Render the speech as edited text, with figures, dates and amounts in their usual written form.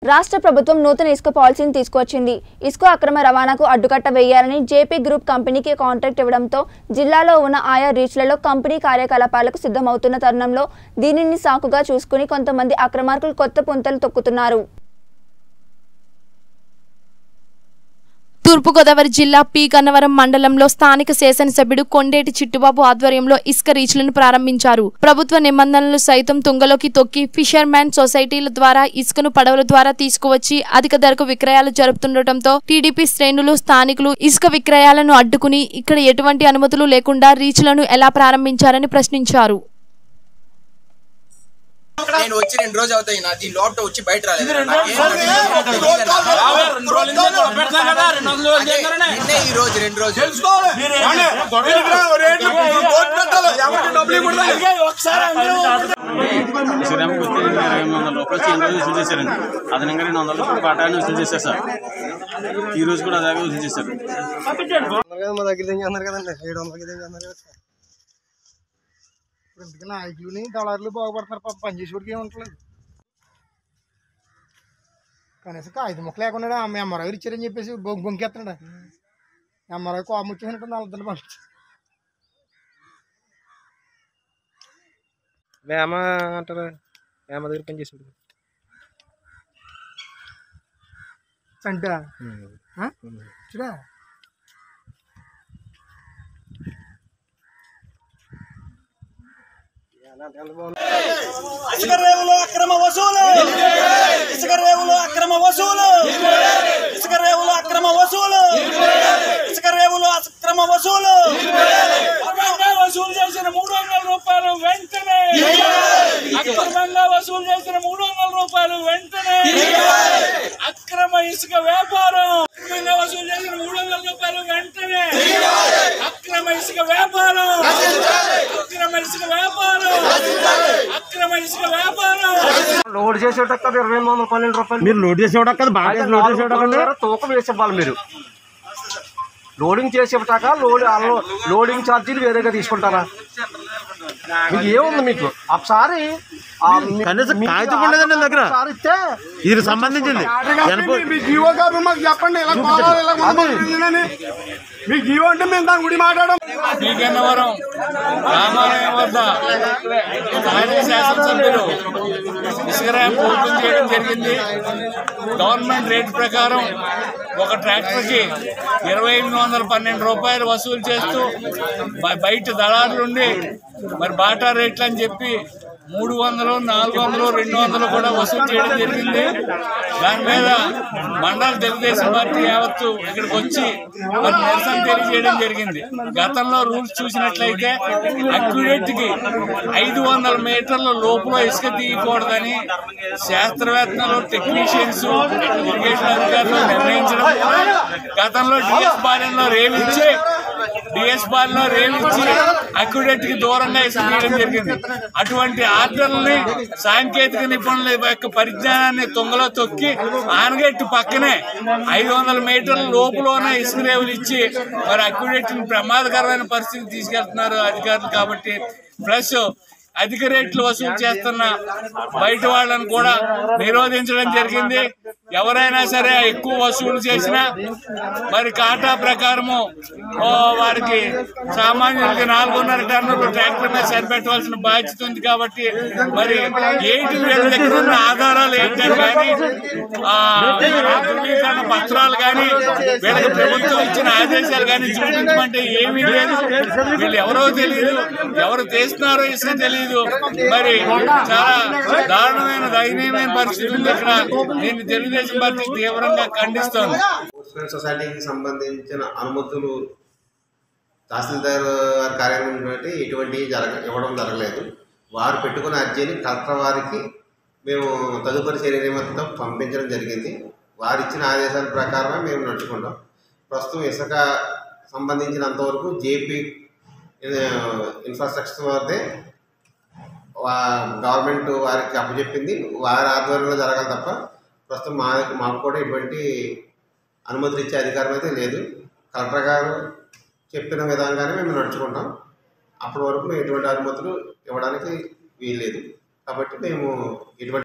రాష్ట్ర ప్రభుత్వం నూతన ఇసుక పాలసీని తీసుకొచ్చింది. ఇసుక అక్రమ రవాణాకు అడ్డుకట్ట వేయాలని జేపీ గ్రూప్ కంపెనీకి కాంట్రాక్ట్ ఇవ్వడంతో జిల్లాలో ఉన్న ఆయా రీచ్లలో కంపెనీ కార్యకలాపాలకు సిద్ధమవుతున్న తరుణంలో దీనిని సాకుగా చూసుకుని కొంతమంది అక్రమార్కులు కొత్త పుంతలు తొక్కుతున్నారు. తూర్పుగోదావరి జిల్లా పి గన్నవరం మండలంలో స్థానిక శాసనసభ్యుడు కొండేటి చిట్టుబాబు ఆధ్వర్యంలో ఇసుక రీచ్లను ప్రారంభించారు. ప్రభుత్వ నిబంధనలు సైతం తుంగలోకి తొక్కి ఫిషర్మ్యాన్ సొసైటీల ద్వారా ఇసుకను పడవల ద్వారా తీసుకువచ్చి అధిక ధరకు విక్రయాలు జరుపుతుండటంతో టీడీపీ శ్రేణులు స్థానికులు ఇసుక విక్రయాలను అడ్డుకుని ఇక్కడ ఎటువంటి అనుమతులు లేకుండా రీచ్లను ఎలా ప్రారంభించారని ప్రశ్నించారు. నేను వచ్చి 2 రోజులు అవుతాయి నా ఈ లోపల వచ్చి బయట రాలేదు. ఈ రోజు 2 రోజులు శ్రీరామ్కి వస్తే 200 రూపాయలు వసూలు చేశారండి. అదనంగా 200 రూపాయలు పాఠాన్ని వసూలు చేశారు సార్. ఈ రోజు కూడా అదే వసూలు చేశారు. మా దగ్గర అన్నారు కదండి 700 అన్నారు కదా. ఇప్పుడు ఎందుకన్నా నాయకులని దళారులు బాగుపడుతున్నారు. పాప పనిచేసేవాడికి ఏముంటలేదు. కనీసం 5 ముక్కలు లేకుండా ఎంఆర్ఐ ఇచ్చారని చెప్పేసి బొంకెత్తున్నాడు. ఎంఆర్ఐ కోపం వచ్చేసినట్టు 4 పంపించి వేమ అంటారా. వేమ దగ్గర పనిచేసాడు అంటే చూడా ఇసుక రేవులో అక్రమ వసూలు, ఇసుక రేవులో అక్రమ వసూలు, ఇసుక రేవులో అక్రమ వసూలు, ఇసుక రేవులో అక్రమ వసూలు. వసూలు చేసిన 300 రూపాయలు వెంటనే, అక్రమంగా వసూలు చేసిన 300 రూపాయలు వెంటనే. అక్రమ ఇసుక వ్యాపారం, అక్రమంగా వసూలు చేసిన 300 రూపాయలు వెంటనే. అక్రమ ఇసుక వ్యాపారం, అక్రమ ఇసుక వ్యాపారం, అక్రమ ఇసుక వ్యాపారం. లోడ్ చేసేటక్క 2,212 రూపాయలు. మీరు లోడ్ చేసేవాడు కదా, బాగా లోడ్ చేసేవాడు తూకం వేసి ఇవ్వాలి. మీరు లోడింగ్ చేసి ఇవ్వటాక లోడింగ్ ఛార్జీలు వేరేగా తీసుకుంటారా? మీకు ఏముంది? మీకు ఒకసారి దగ్గర ఇది సంబంధించింది చెప్పండి. మీకు జీవో అంటే మేము దాని గుడి మాట్లాడడం. పి గన్నవరం రామాలయం వద్ద మాజీ శాసనసభ్యులు ఇసుక ర్యాంప్ ఓపెన్ చేయడం జరిగింది. గవర్నమెంట్ రేట్ ప్రకారం ఒక ట్రాక్టర్కి 2,812 రూపాయలు వసూలు చేస్తూ బయట దళారులుండి మరి బాటా రేట్లు అని చెప్పి 300, 400, 200 కూడా వసూలు చేయడం జరిగింది. దాని మీద మండల తెలుగుదేశం పార్టీ యావత్తు ఇక్కడికి వచ్చి మరి నిరసన తెలియజేయడం జరిగింది. గతంలో రూల్స్ చూసినట్లయితే అక్యురేట్కి 500 మీటర్ల లోపల ఇసుక తీయకూడదని శాస్త్రవేత్తలు, టెక్నీషియన్స్, ఇరిగేషన్ అధికారులు నిర్ణయించడం. గతంలో డిఎస్ బాలెన్లో రేవిచ్చి అక్యురేట్ కి దూరంగా ఇసుక తీయడం జరిగింది. అటువంటి ఆర్డర్లని సాంకేతిక నిపుణుల యొక్క పరిజ్ఞానాన్ని తుంగలో తొక్కి ఆనగట్టు పక్కనే 500 మీటర్ల లోపులోనే ఇసుక రేవులు ఇచ్చి మరి అక్యురేట్ ప్రమాదకరమైన పరిస్థితికి తీసుకెళ్తున్నారు అధికారులు. కాబట్టి ప్లస్ అధిక రేట్లు వసూలు చేస్తున్న బయట వాళ్ళని కూడా నిరోధించడం జరిగింది. ఎవరైనా సరే ఎక్కువ వసూలు చేసినా మరి కాటా ప్రకారము వారికి సామాన్యులకి 4.5 టన్నులు ట్రాక్టర్ మీద సరిపెట్టవలసిన బాధ్యత ఉంది. కాబట్టి మరి ఏంటి వీళ్ళ దగ్గర ఉన్న ఆధారాలు ఏంటని కానీ ధృవీకరణ పత్రాలు కానీ వీళ్ళకి ప్రభుత్వం ఇచ్చిన ఆదేశాలు కానీ చూపించమంటే ఏమీ లేదు. వీళ్ళు ఎవరో తెలియదు, ఎవరు తీస్తున్నారో ఇసుక తెలియదు. మరి చాలా దారుణమైన దయనీయమైన పరిస్థితి ఉంది ఇక్కడ. దీన్ని తెలుగుదేశం పార్టీ తీవ్రంగా ఖండిస్తోంది. సొసైటీకి సంబంధించిన అనుమతులు తహసీల్దార్ కార్యాలయం బట్టి ఎటువంటి ఇవ్వడం జరగలేదు. వారు పెట్టుకున్న అర్జీని కలెక్టర్ వారికి మేము తదుపరి చర్య నిమిత్తం పంపించడం జరిగింది. వారు ఇచ్చిన ఆదేశాల ప్రకారమే మేము నడుచుకుంటాం. ప్రస్తుతం ఇసుక సంబంధించినంతవరకు జేపీ ఇన్ఫ్రాస్ట్రక్చర్ వారిదే గవర్నమెంట్ వారికి అప్పచెప్పింది. వారి ఆధ్వర్యంలో జరగాలి తప్ప ప్రస్తుతం మాకు కూడా ఎటువంటి అనుమతులు ఇచ్చే అధికారం అయితే లేదు. కలెక్టర్ గారు చెప్పిన విధంగానే మేము నడుచుకుంటాం. అప్పటి వరకు మేము ఎటువంటి అనుమతులు ఇవ్వడానికి వీల్లేదు. కాబట్టి మేము ఎటువంటి